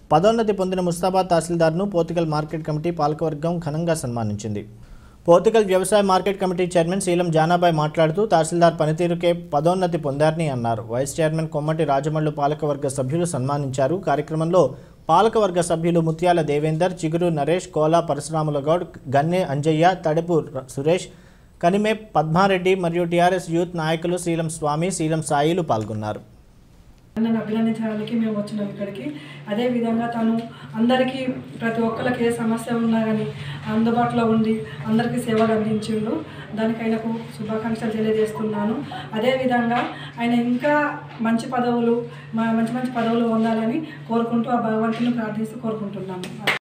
పదోన్నతి పొందిన ముస్తాబాద్ తహసీల్దార్ను పోతికల్ మార్కెట్ కమిటీ పాలకవర్గం ఘనంగా సన్మానించింది. పోతికల్ వ్యవసాయ market committee chairman Sheelam Janabai మాట్లాడుతూ తహసీల్దార్ పనితీరుకే పదోన్నతి పొందారని అన్నారు. వైస్ చైర్మన్ కొమ్మటి రాజమల్లు పాలకవర్గ సభ్యులు సన్మానించారు. కార్యక్రమంలో పాలకవర్గ సభ్యులు ముత్యాల దేవేందర్, చిగురు నరేష్, కోలా పరశురాముల గౌడ్, గన్నె అంజయ్య, తడపు సురేష్, కనిమే పద్మారెడ్డి మరియు టీఆర్ఎస్ యూత్ నాయకులు శీలం స్వామి, శీలం సాయిలు పాల్గొన్నారు. నన్ను అభినందించడానికి మేము వచ్చినాం ఇక్కడికి. అదేవిధంగా తను అందరికీ ప్రతి ఒక్కరికి ఏ సమస్య ఉన్నా కానీ అందుబాటులో ఉండి అందరికీ సేవలు అందించిండు. దానికి ఆయనకు శుభాకాంక్షలు తెలియజేస్తున్నాను. అదేవిధంగా ఆయన ఇంకా మంచి పదవులు పొందాలని కోరుకుంటూ ఆ భగవంతుని ప్రార్థిస్తూ కోరుకుంటున్నాను.